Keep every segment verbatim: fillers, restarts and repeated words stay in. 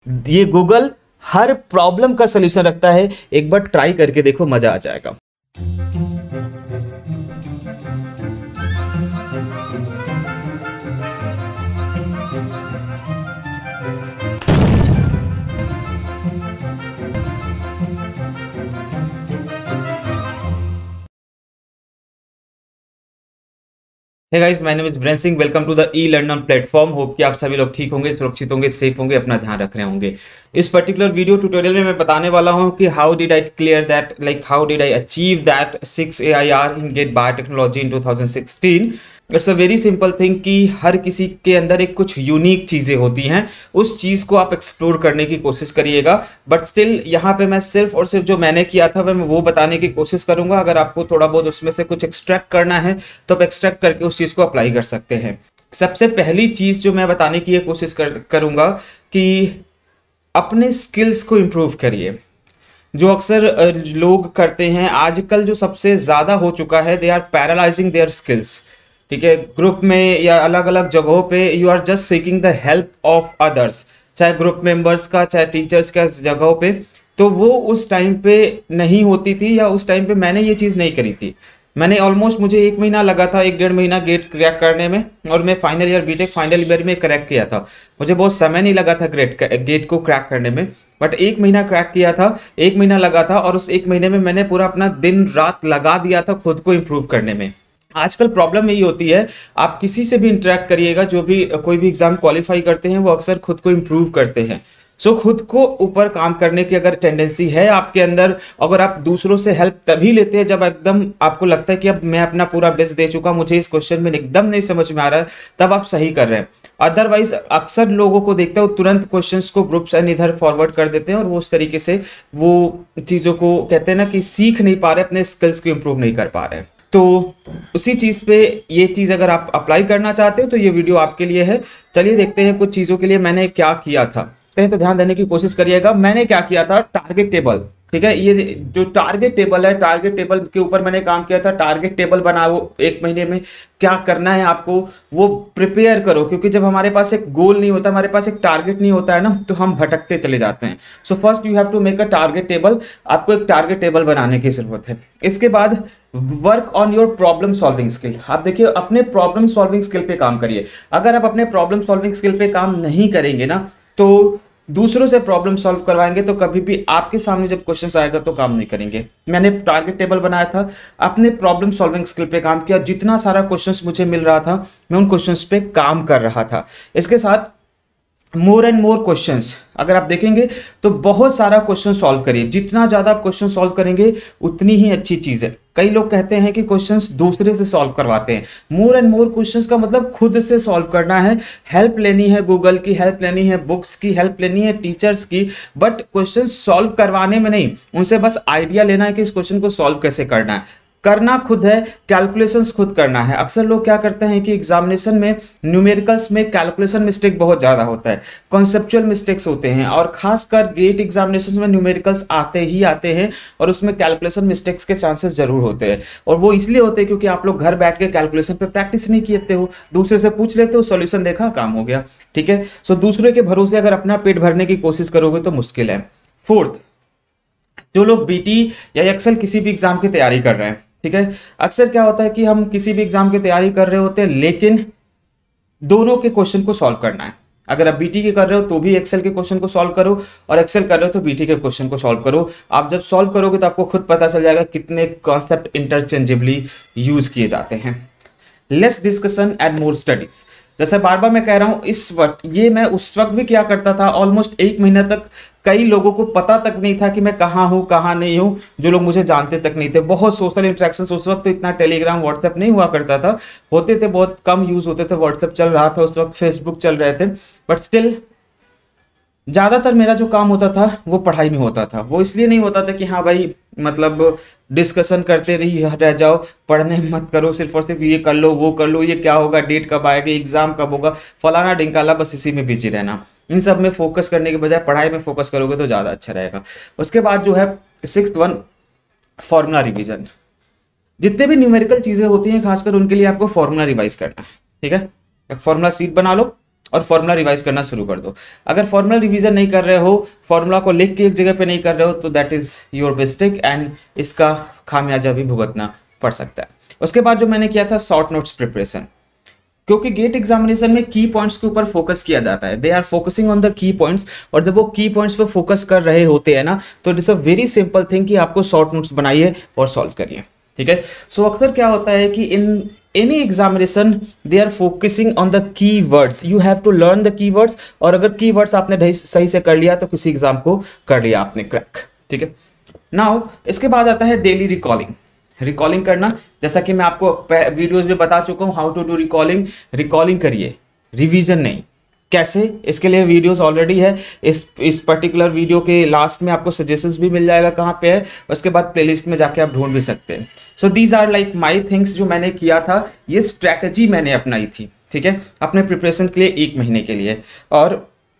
ये गूगल हर प्रॉब्लम का सलूशन रखता है, एक बार ट्राई करके देखो, मजा आ जाएगा। Hey guys, my name is ब्रेन Singh. Welcome to the e learner platform. Hope कि आप सभी लोग ठीक होंगे, सुरक्षित होंगे, सेफ होंगे, अपना ध्यान रख रहे होंगे। इस पर्टिकुलर वीडियो ट्यूटोरियल में मैं बताने वाला हूं कि how did I clear that like how did I achieve that six A I R in GATE biotechnology in two thousand sixteen. It's a very simple thing कि हर किसी के अंदर एक कुछ यूनिक चीज़ें होती हैं, उस चीज़ को आप एक्सप्लोर करने की कोशिश करिएगा। बट स्टिल यहाँ पे मैं सिर्फ और सिर्फ जो मैंने किया था मैं वो बताने की कोशिश करूंगा। अगर आपको थोड़ा बहुत उसमें से कुछ एक्सट्रैक्ट करना है तो आप एक्सट्रैक्ट करके उस चीज़ को अप्लाई कर सकते हैं। सबसे पहली चीज़ जो मैं बताने की कोशिश कर, करूंगा कि अपने स्किल्स को इम्प्रूव करिए। जो अक्सर लोग करते हैं आजकल, जो सबसे ज़्यादा हो चुका है, they are paralysing their skills. ठीक है, ग्रुप में या अलग अलग जगहों पे you are just seeking the help of others, चाहे ग्रुप मेंबर्स का, चाहे टीचर्स का जगहों पे। तो वो उस टाइम पे नहीं होती थी, या उस टाइम पे मैंने ये चीज़ नहीं करी थी। मैंने ऑलमोस्ट मुझे एक महीना लगा था, एक डेढ़ महीना गेट क्रैक करने में, और मैं final year BTech final year में क्रैक किया था। मुझे बहुत समय नहीं लगा था ग्रेट गेट को क्रैक करने में, बट एक महीना क्रैक किया था, एक महीना लगा था, और उस एक महीने में मैंने पूरा अपना दिन रात लगा दिया था खुद को इम्प्रूव करने में। आजकल प्रॉब्लम यही होती है, आप किसी से भी इंटरेक्ट करिएगा, जो भी कोई भी एग्जाम क्वालिफाई करते हैं वो अक्सर खुद को इम्प्रूव करते हैं। सो so, खुद को ऊपर काम करने की अगर टेंडेंसी है आपके अंदर, अगर आप दूसरों से हेल्प तभी लेते हैं जब एकदम आपको लगता है कि अब मैं अपना पूरा बेस्ट दे चुका, मुझे इस क्वेश्चन में एकदम नहीं समझ में आ रहा है, तब आप सही कर रहे हैं। अदरवाइज अक्सर लोगों को देखते हो तुरंत क्वेश्चंस को ग्रुप्स एंड इधर फॉरवर्ड कर देते हैं, और वो उस तरीके से वो चीज़ों को कहते हैं ना कि सीख नहीं पा रहे, अपने स्किल्स को इम्प्रूव नहीं कर पा रहे। तो उसी चीज़ पे ये चीज़ अगर आप अप्लाई करना चाहते हो तो ये वीडियो आपके लिए है। चलिए देखते हैं कुछ चीज़ों के लिए मैंने क्या किया था। कहीं तो ध्यान देने की कोशिश करिएगा। मैंने क्या किया था, टारगेट टेबल। ठीक है, ये जो टारगेट टेबल है, टारगेट टेबल के ऊपर मैंने काम किया था। टारगेट टेबल बनाओ, एक महीने में क्या करना है आपको वो प्रिपेयर करो, क्योंकि जब हमारे पास एक गोल नहीं होता, हमारे पास एक टारगेट नहीं होता है ना, तो हम भटकते चले जाते हैं। So first you have to make a target table. आपको एक टारगेट टेबल बनाने की जरूरत है। इसके बाद work on your problem solving skill. आप देखिए, अपने प्रॉब्लम सॉल्विंग स्किल पे काम करिए। अगर आप अपने प्रॉब्लम सॉल्विंग स्किल पे काम नहीं करेंगे ना, तो दूसरों से प्रॉब्लम सॉल्व करवाएंगे तो कभी भी आपके सामने जब क्वेश्चन आएगा तो काम नहीं करेंगे। मैंने टारगेट टेबल बनाया था, अपने प्रॉब्लम सॉल्विंग स्किल पे काम किया। जितना सारा क्वेश्चंस मुझे मिल रहा था मैं उन क्वेश्चंस पे काम कर रहा था। इसके साथ मोर एंड मोर क्वेश्चंस, अगर आप देखेंगे तो बहुत सारा क्वेश्चन सॉल्व करिए। जितना ज़्यादा आप क्वेश्चन सॉल्व करेंगे उतनी ही अच्छी चीज़ है। कई लोग कहते हैं कि क्वेश्चंस दूसरे से सॉल्व करवाते हैं। मोर एंड मोर क्वेश्चंस का मतलब खुद से सॉल्व करना है। हेल्प लेनी है, गूगल की हेल्प लेनी है, बुक्स की हेल्प लेनी है, टीचर्स की, बट क्वेश्चन सॉल्व करवाने में नहीं, उनसे बस आइडिया लेना है कि इस क्वेश्चन को सॉल्व कैसे करना है। करना खुद है, कैलकुलेशंस खुद करना है। अक्सर लोग क्या करते हैं कि एग्जामिनेशन में न्यूमेरिकल्स में कैलकुलेशन मिस्टेक बहुत ज़्यादा होता है, कॉन्सेप्चुअल मिस्टेक्स होते हैं, और खासकर गेट एग्जामिनेशन में न्यूमेरिकल्स आते ही आते हैं और उसमें कैलकुलेशन मिस्टेक्स के चांसेस जरूर होते हैं। और वो इसलिए होते हैं क्योंकि आप लोग घर बैठ के कैलकुलेशन पे प्रैक्टिस नहीं किए हो, दूसरे से पूछ लेते हो, सोल्यूशन देखा, काम हो गया। ठीक है, सो दूसरे के भरोसे अगर अपना पेट भरने की कोशिश करोगे तो मुश्किल है। फोर्थ, जो लोग बीटी या एक्सेल किसी भी एग्जाम की तैयारी कर रहे हैं, ठीक है, अक्सर क्या होता है कि हम किसी भी एग्जाम की तैयारी कर रहे होते हैं, लेकिन दोनों के क्वेश्चन को सॉल्व करना है। अगर आप बीटी के कर रहे हो तो भी एक्सेल के क्वेश्चन को सॉल्व करो, और एक्सेल कर रहे हो तो बीटी के क्वेश्चन को सॉल्व करो। आप जब सॉल्व करोगे तो आपको खुद पता चल जाएगा कितने कॉन्सेप्ट इंटरचेंजेबली यूज किए जाते हैं। Less discussion and more studies. जैसे बार बार मैं कह रहा हूं, इस वक्त ये मैं उस वक्त भी क्या करता था, ऑलमोस्ट एक महीना तक कई लोगों को पता तक नहीं था कि मैं कहाँ हूँ कहाँ नहीं हूँ, जो लोग मुझे जानते तक नहीं थे। बहुत सोशल इंटरेक्शंस उस वक्त तो इतना टेलीग्राम व्हाट्सएप नहीं हुआ करता था, होते थे बहुत कम यूज होते थे। व्हाट्सएप चल रहा था उस वक्त, फेसबुक चल रहे थे, बट स्टिल ज़्यादातर मेरा जो काम होता था वो पढ़ाई में होता था। वो इसलिए नहीं होता था कि हाँ भाई मतलब डिस्कशन करते रही रह जाओ, पढ़ने मत करो, सिर्फ और सिर्फ ये कर लो वो कर लो, ये क्या होगा, डेट कब आएगी, एग्जाम कब होगा, फलाना ढिंकाला, बस इसी में बिजी रहना। इन सब में फोकस करने के बजाय पढ़ाई में फोकस करोगे तो ज़्यादा अच्छा रहेगा। उसके बाद जो है सिक्स्थ वन, फॉर्मूला रिविजन। जितने भी न्यूमेरिकल चीज़ें होती हैं खासकर उनके लिए आपको फॉर्मूला रिवाइज करना है। ठीक है, एक फॉर्मूला सीट बना लो, और फॉर्मूला रिवाइज करना शुरू कर दो। अगर फॉर्मूला रिवीजन नहीं कर रहे हो, फॉर्मूला को लिख के एक जगह पे नहीं कर रहे हो, तो that is your mistake and इसका खामियाजा भी भुगतना पड़ सकता है। उसके बाद जो मैंने किया था शॉर्ट नोट्स प्रिपरेशन, क्योंकि गेट एग्जामिनेशन में की पॉइंट्स के ऊपर फोकस किया जाता है, they are focusing on the key points, और जब वो की पॉइंट्स पे फोकस कर रहे होते हैं ना, तो it is a very simple thing कि आपको शॉर्ट नोट्स बनाइए और सॉल्व करिए, ठीक है। सो so, अक्सर क्या होता है कि in any examination they are focusing on the key words, you have to learn the key words, और अगर की वर्ड्स आपने सही से कर लिया तो किसी एग्जाम को कर लिया आपने क्रैक, ठीक है। नाउ इसके बाद आता है डेली रिकॉलिंग, रिकॉलिंग करना, जैसा कि मैं आपको वीडियोस में बता चुका हूं, how to do recalling, recalling करिए, रिवीजन नहीं। कैसे, इसके लिए वीडियोस ऑलरेडी है, इस इस पर्टिकुलर वीडियो के लास्ट में आपको सजेशंस भी मिल जाएगा कहाँ पे है, उसके बाद प्लेलिस्ट में जाके आप ढूंढ भी सकते हैं। So these are like my things जो मैंने किया था, ये स्ट्रैटेजी मैंने अपनाई थी, ठीक है, अपने प्रिपरेशन के लिए एक महीने के लिए। और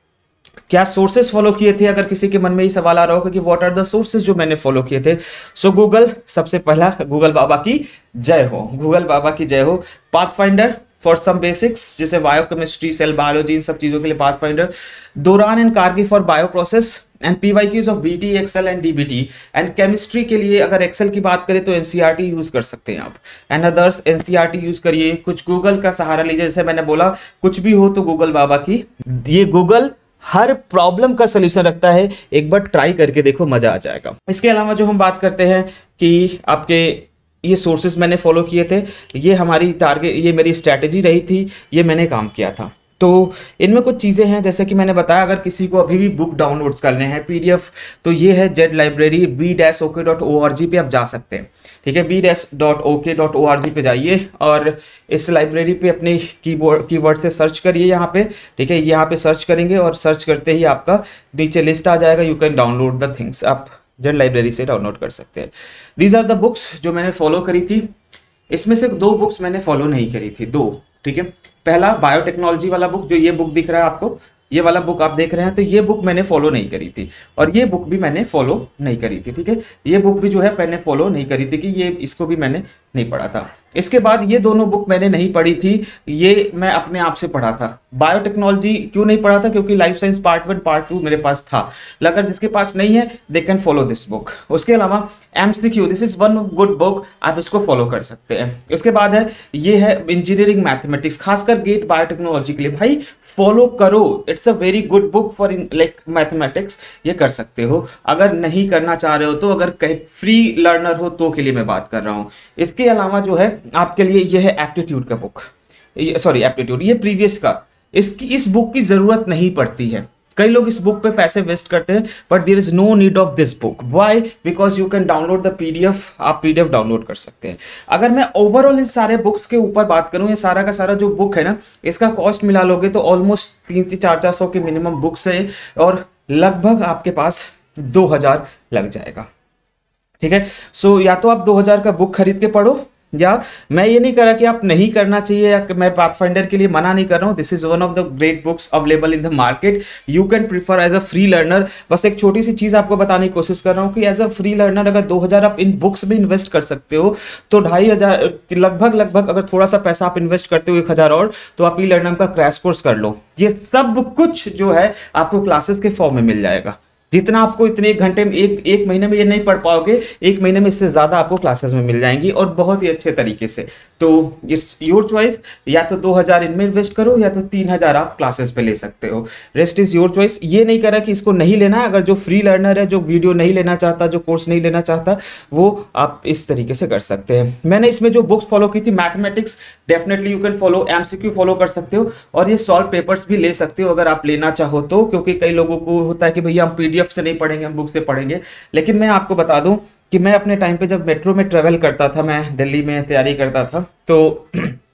क्या सोर्सेस फॉलो किए थे, अगर किसी के मन में ये सवाल आ रहा होगा कि व्हाट आर द सोर्सेस जो मैंने फॉलो किए थे, सो गूगल, सबसे पहला गूगल बाबा की जय हो, गूगल बाबा की जय हो। पाथफाइंडर फॉर सम बेसिक्स, जैसे बायोकेमिस्ट्री, सेल बायोलॉजी, इन सब चीजों के लिए pathfinder. Doran and Kargi for bio process and PYQs of BT, excel and DBT. And chemistry के लिए अगर एक्सेल की बात करें तो एनसीईआरटी यूज कर सकते हैं आप, एंड अदर्स एनसीईआरटी यूज करिए। कुछ गूगल का सहारा लीजिए, जैसे मैंने बोला कुछ भी हो तो गूगल बाबा की, ये गूगल हर प्रॉब्लम का सोल्यूशन रखता है, एक बार ट्राई करके देखो, मजा आ जाएगा। इसके अलावा जो हम बात करते हैं कि आपके ये सोर्सेस मैंने फॉलो किए थे, ये हमारी टारगेट, ये मेरी स्ट्रैटेजी रही थी, ये मैंने काम किया था। तो इनमें कुछ चीज़ें हैं, जैसे कि मैंने बताया, अगर किसी को अभी भी बुक डाउनलोड्स करने हैं पीडीएफ, तो ये है Z library, B dash ok dot O R G पे आप जा सकते हैं, ठीक है, B dash dot ok dot O R G पे जाइए और इस लाइब्रेरी पे अपने कीबोर्ड कीवर्ड से सर्च करिए यहाँ पे, ठीक है, यहाँ पे सर्च करेंगे और सर्च करते ही आपका नीचे लिस्ट आ जाएगा, you can download the things, आप जेड लाइब्रेरी से डाउनलोड कर सकते हैं। दीज आर द बुक्स जो मैंने फॉलो करी थी। इसमें से दो बुक्स मैंने फॉलो नहीं करी थी, दो, ठीक है। पहला बायोटेक्नोलॉजी वाला बुक, जो ये बुक दिख रहा है आपको, ये वाला बुक आप देख रहे हैं, तो ये बुक मैंने फॉलो नहीं करी थी, और ये बुक भी मैंने फॉलो नहीं करी थी, ठीक है, ये बुक भी जो है मैंने फॉलो नहीं करी थी कि ये इसको भी मैंने नहीं पढ़ा था। इसके बाद ये दोनों बुक मैंने नहीं पढ़ी थी, ये मैं अपने आप से पढ़ा था। बायोटेक्नोलॉजी क्यों नहीं पढ़ा था, क्योंकि life science part one part two मेरे पास था, अगर जिसके पास नहीं है they can follow this book. उसके अलावा MCQ, this is one good book, आप इसको फॉलो कर सकते हैं। इसके बाद है ये है इंजीनियरिंग मैथमेटिक्स, खासकर गेट बायोटेक्नोलॉजी के लिए, भाई फॉलो करो, it's a very good book for like mathematics, ये कर सकते हो। अगर नहीं करना चाह रहे हो तो, अगर कहीं फ्री लर्नर हो तो के लिए मैं बात कर रहा हूँ। इसके अलावा जो है आपके लिए ये है एप्टीट्यूड का बुक, सॉरी एप्टीट्यूड, ये प्रीवियस का, इसकी इस बुक की जरूरत नहीं पड़ती है। कई लोग इस बुक पे पैसे वेस्ट करते हैं, but there is no need of this book. Why? Because you can download the PDF, आप पीडीएफ डाउनलोड कर सकते हैं। अगर मैं ओवरऑल इन सारे बुक्स के ऊपर बात करूं, ये सारा का सारा जो बुक है ना, इसका कॉस्ट मिला लोगे तो ऑलमोस्ट तीन तीन चार चार सौ के मिनिमम बुक्स है, और लगभग आपके पास दो हजार लग जाएगा, ठीक है। सो या तो आप दो हजार का बुक खरीद के पढ़ो, या मैं ये नहीं कर रहा कि आप नहीं करना चाहिए, या मैं पाथफाइंडर के लिए मना नहीं कर रहा हूँ, this is one of the great books available in the market, you can prefer as a free learner. बस एक छोटी सी चीज आपको बताने की कोशिश कर रहा हूँ कि एज अ फ्री लर्नर अगर दो हजार आप इन बुक्स में इन्वेस्ट कर सकते हो, तो ढाई हजार लगभग लगभग अगर थोड़ा सा पैसा आप इन्वेस्ट करते हो एक हजार और, तो आप ई लर्नर का क्रैश कोर्स कर लो। ये सब कुछ जो है आपको क्लासेस के फॉर्म में मिल जाएगा, जितना आपको इतने एक घंटे में, एक एक महीने में ये नहीं पढ़ पाओगे, एक महीने में इससे ज्यादा आपको क्लासेस में मिल जाएंगी, और बहुत ही अच्छे तरीके से। तो इट्स योर चॉइस, या तो दो हजार इनमें इन्वेस्ट करो, या तो तीन हजार आप क्लासेस पे ले सकते हो, रेस्ट इज योर चॉइस। ये नहीं करा कि इसको नहीं लेना, अगर जो फ्री लर्नर है, जो वीडियो नहीं लेना चाहता, जो कोर्स नहीं लेना चाहता, वो आप इस तरीके से कर सकते हैं। मैंने इसमें जो बुक्स फॉलो की थी, mathematics definitely you can follow, MCQ follow कर सकते हो, और ये सॉल्व पेपर्स भी ले सकते हो अगर आप लेना चाहो तो, क्योंकि कई लोगों को होता है कि भैया हम पीडीएफ से नहीं पढ़ेंगे, हम बुक से पढ़ेंगे। लेकिन मैं आपको बता दूं कि मैं अपने टाइम पे जब मेट्रो में ट्रेवल करता था, मैं दिल्ली में तैयारी करता था, तो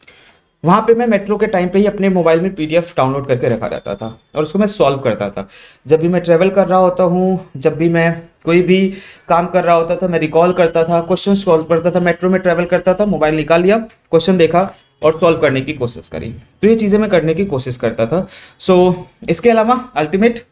वहां पे मैं मेट्रो के टाइम पे ही अपने मोबाइल में पीडीएफ डाउनलोड करके रखा रहता था, और उसको मैं सॉल्व करता था। जब भी मैं ट्रेवल कर रहा होता हूँ, जब भी मैं कोई भी काम कर रहा होता था, मैं रिकॉल करता था, क्वेश्चन सॉल्व करता था। मेट्रो में ट्रेवल करता था, मोबाइल निकाल लिया, क्वेश्चन देखा और सॉल्व करने की कोशिश करी, तो ये चीजें मैं करने की कोशिश करता था। सो इसके अलावा अल्टीमेट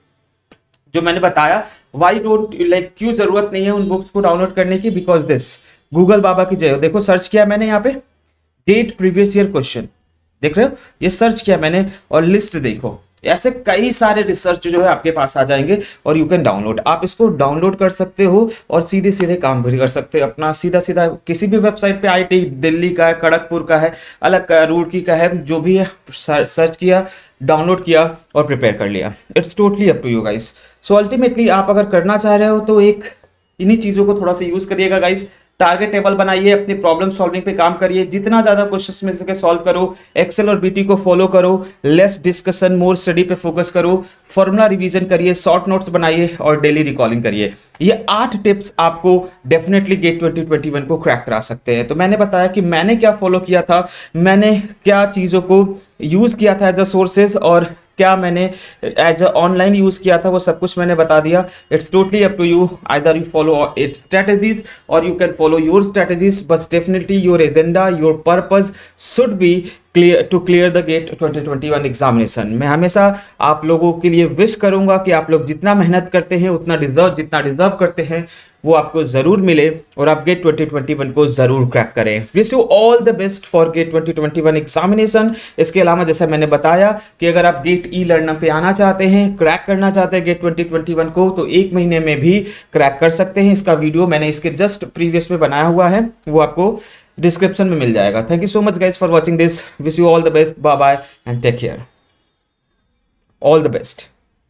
जो मैंने बताया, वाई डोंट लाइक, क्यों जरूरत नहीं है उन बुक्स को डाउनलोड करने की, बिकॉज दिस गूगल बाबा की जय हो। देखो सर्च किया मैंने यहाँ पे, गेट प्रीवियस ईयर क्वेश्चन, देख रहे हो, ये सर्च किया मैंने और लिस्ट देखो, ऐसे कई सारे रिसर्च जो है आपके पास आ जाएंगे और यू कैन डाउनलोड। आप इसको डाउनलोड कर सकते हो और सीधे सीधे काम भी कर सकते हो अपना, सीधा सीधा किसी भी वेबसाइट पे, आईटी दिल्ली का है, खड़गपुर का है, अलग का, रुड़की का है, जो भी है सर्च किया, डाउनलोड किया और प्रिपेयर कर लिया। It's totally up to you guys. So ultimately आप अगर करना चाह रहे हो तो एक इन्हीं चीज़ों को थोड़ा सा यूज़ करिएगा गाइस। टारगेट टेबल बनाइए, अपनी प्रॉब्लम सॉल्विंग पे काम करिए, जितना ज्यादा क्वेश्चंस मिल सके सॉल्व करो, एक्सेल और बीटी को फॉलो करो, लेस डिस्कशन मोर स्टडी पे फोकस करो, फॉर्मूला रिवीजन करिए, शॉर्ट नोट्स बनाइए और डेली रिकॉलिंग करिए। ये आठ टिप्स आपको definitely GATE twenty twenty one को क्रैक करा सकते हैं। तो मैंने बताया कि मैंने क्या फॉलो किया था, मैंने क्या चीज़ों को यूज़ किया था एज अ सोर्सेज और क्या मैंने एज अ ऑनलाइन यूज किया था, वो सब कुछ मैंने बता दिया। It's totally up to you, either you follow its strategies और you can follow your strategies, but definitely your agenda, your purpose should be clear to clear the GATE twenty twenty one examination. मैं हमेशा आप लोगों के लिए wish करूंगा कि आप लोग जितना मेहनत करते हैं उतना डिजर्व जितना डिजर्व करते हैं वो आपको जरूर मिले और आप गेट ट्वेंटी ट्वेंटी वन को जरूर क्रैक करें। Wish you all the best for GATE twenty twenty one examination. इसके अलावा जैसा मैंने बताया कि अगर आप गेट ई लर्नर पे आना चाहते हैं, क्रैक करना चाहते हैं गेट ट्वेंटी ट्वेंटी वन को, तो एक महीने में भी क्रैक कर सकते हैं। इसका वीडियो मैंने इसके जस्ट प्रीवियस में बनाया हुआ है, वो आपको डिस्क्रिप्शन में मिल जाएगा। Thank you so much guys for watching this. Wish you all the best, bye bye and take care, all the best.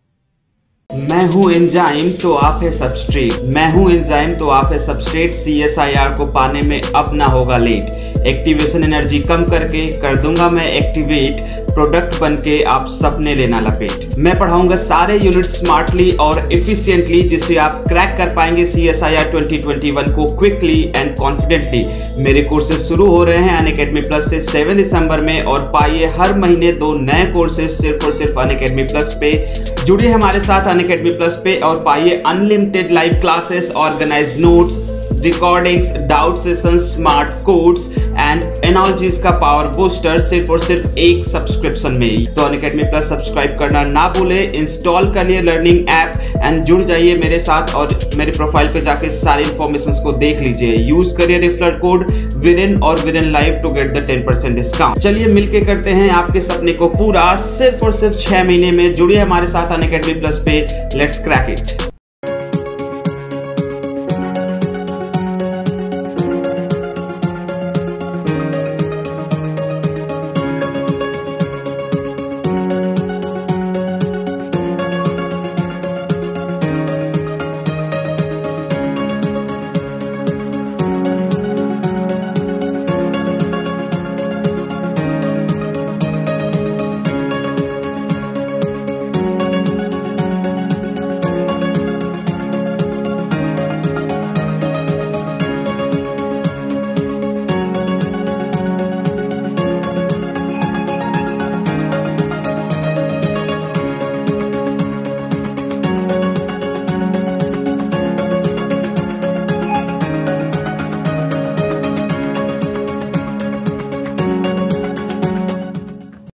मैं हूं एंजाइम तो आप है सबस्ट्रेट, मैं हूं एंजाइम तो आप है substrate. C S I R को पाने में अब ना होगा लेट, एक्टिवेशन एनर्जी कम करके कर दूंगा मैं एक्टिवेट, प्रोडक्ट बन के आप सपने लेना लपेट। मैं पढ़ाऊंगा सारे यूनिट स्मार्टली और एफिशिएंटली, जिससे आप क्रैक कर पाएंगे C S I R twenty twenty one को क्विकली एंड कॉन्फिडेंटली। मेरे कोर्सेज शुरू हो रहे हैं अनअकैडमी प्लस से सेवन दिसंबर में और पाइए हर महीने दो नए कोर्सेज सिर्फ और सिर्फ अनअकैडमी प्लस पे। जुड़िए हमारे साथ अनअकैडमी प्लस पे और पाइए unlimited live classes, organise notes, recordings, doubt sessions, smart codes and analogies का पावर बूस्टर सिर्फ और सिर्फ एक सब्सक्रिप्शन में ही। तो अनअकैडमी प्लस सब्सक्राइब करना ना भूले, इंस्टॉल कर लिए लर्निंग ऐप एंड जुड़ जाइए मेरे साथ और मेरे प्रोफाइल पे जाके सारी इंफॉर्मेशन को देख लीजिए। यूज करिए रेफरल कोड विदिन और within live to get the ten percent discount. चलिए मिलके करते हैं आपके सपने को पूरा सिर्फ और सिर्फ छह महीने में। जुड़िए हमारे साथ अनअकैडमी प्लस पे, लेट्स क्रैक इट।